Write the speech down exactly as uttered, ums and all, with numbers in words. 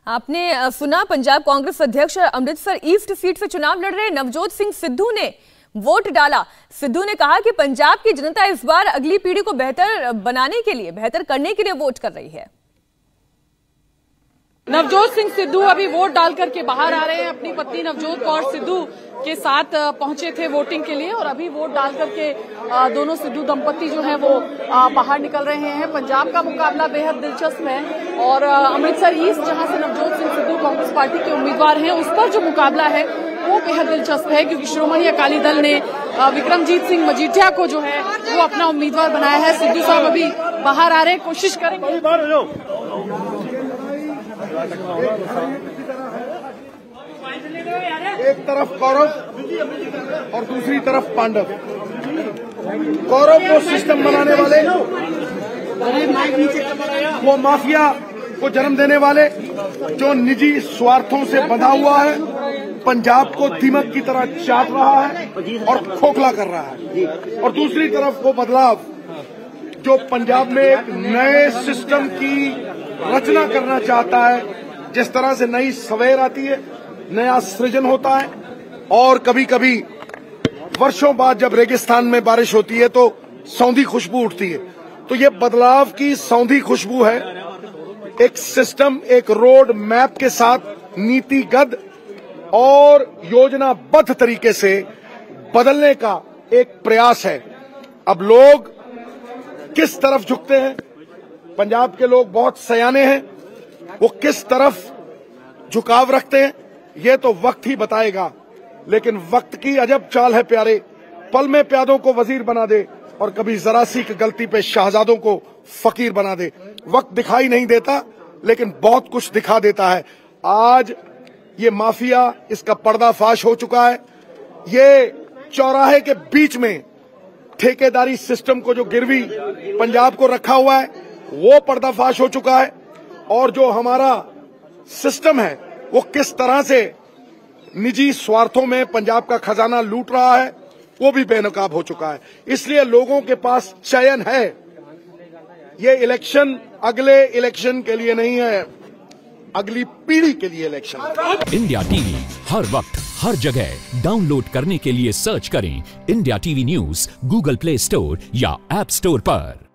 आपने सुना, पंजाब कांग्रेस अध्यक्ष अमृतसर ईस्ट सीट से चुनाव लड़ रहे नवजोत सिंह सिद्धू ने वोट डाला। सिद्धू ने कहा कि पंजाब की जनता इस बार अगली पीढ़ी को बेहतर बनाने के लिए, बेहतर करने के लिए वोट कर रही है। नवजोत सिंह सिद्धू अभी वोट डाल करके बाहर आ रहे हैं। अपनी पत्नी नवजोत कौर सिद्धू के साथ पहुंचे थे वोटिंग के लिए और अभी वोट डाल करके दोनों सिद्धू दंपति जो हैं वो बाहर निकल रहे हैं। पंजाब का मुकाबला बेहद दिलचस्प है और अमृतसर ईस्ट, जहां से नवजोत सिंह सिद्धू कांग्रेस पार्टी के उम्मीदवार हैं, उस पर जो मुकाबला है वो बेहद दिलचस्प है, क्योंकि श्रोमणी अकाली दल ने विक्रमजीत सिंह मजीठिया को जो है वो अपना उम्मीदवार बनाया है। सिद्धू साहब अभी बाहर आ रहे हैं, कोशिश करेंगे। एक तरफ कौरव और दूसरी तरफ पांडव। कौरव को सिस्टम बनाने वाले, वो माफिया को जन्म देने वाले, जो निजी स्वार्थों से बंधा हुआ है, पंजाब को दीमक की तरह चाट रहा है और खोखला कर रहा है। और दूसरी तरफ वो बदलाव जो पंजाब में एक नए सिस्टम की रचना करना चाहता है, जिस तरह से नई सवेर आती है, नया सृजन होता है और कभी कभी वर्षों बाद जब रेगिस्तान में बारिश होती है तो सौंधी खुशबू उठती है। तो ये बदलाव की सौंधी खुशबू है। एक सिस्टम, एक रोड मैप के साथ नीतिगत और योजनाबद्ध तरीके से बदलने का एक प्रयास है। अब लोग किस तरफ झुकते हैं, पंजाब के लोग बहुत सयाने हैं, वो किस तरफ झुकाव रखते हैं ये तो वक्त ही बताएगा। लेकिन वक्त की अजब चाल है प्यारे, पल में प्यादों को वजीर बना दे और कभी जरा सी गलती पे शहजादों को फकीर बना दे। वक्त दिखाई नहीं देता लेकिन बहुत कुछ दिखा देता है। आज ये माफिया, इसका पर्दाफाश हो चुका है। ये चौराहे के बीच में ठेकेदारी सिस्टम को जो गिरवी पंजाब को रखा हुआ है वो पर्दाफाश हो चुका है। और जो हमारा सिस्टम है वो किस तरह से निजी स्वार्थों में पंजाब का खजाना लूट रहा है वो भी बेनकाब हो चुका है। इसलिए लोगों के पास चयन है। ये इलेक्शन अगले इलेक्शन के लिए नहीं है, अगली पीढ़ी के लिए इलेक्शन। इंडिया टीवी हर वक्त हर जगह डाउनलोड करने के लिए सर्च करें India TV news Google Play Store या ऐप स्टोर पर।